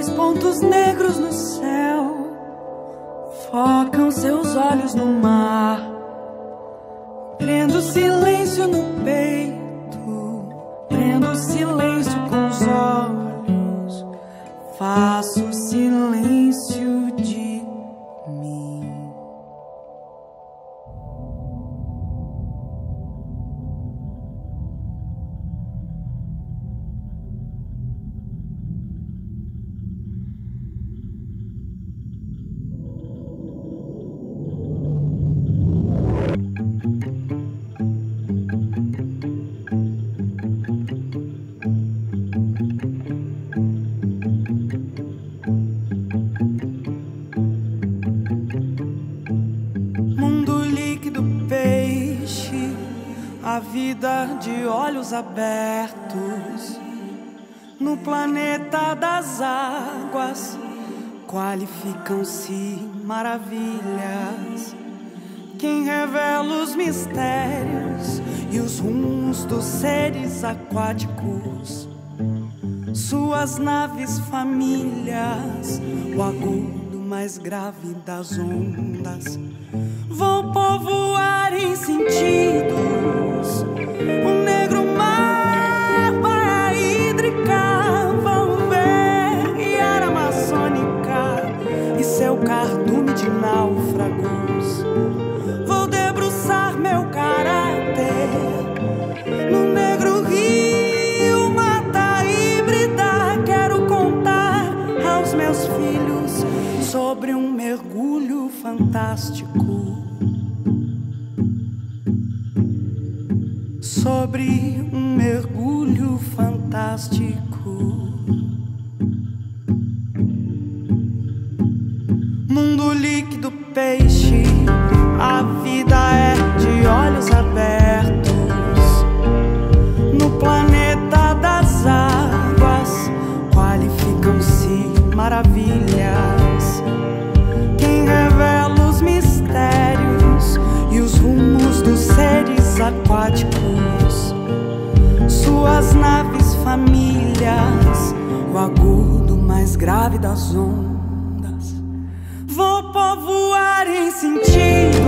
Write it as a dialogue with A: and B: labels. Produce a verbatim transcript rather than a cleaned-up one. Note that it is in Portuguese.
A: Dois pontos negros no céu focam seus olhos no mar. Prendo silêncio no peito, prendo silêncio com os olhos, faço silêncio de mim. A vida de olhos abertos no planeta das águas qualificam-se maravilhas. Quem revela os mistérios e os rumos dos seres aquáticos, suas naves famílias, o agudo mais grave das ondas, vão povoar em sentidos. O negro mar, baía hídrica, vão ver Iara Amazônica e seu cardume de náufragos. Vou debruçar meu caráter no negro rio, mata híbrida. Quero contar aos meus filhos sobre um mergulho fantástico, sobre um mergulho fantástico. Mundo líquido, peixe, a vida é de olhos abertos no planeta das águas qualificam-se maravilhas. Quem revela os mistérios e os rumos dos seres aquáticos, suas naves famílias, o agudo mais grave das ondas, vou povoar em sentido.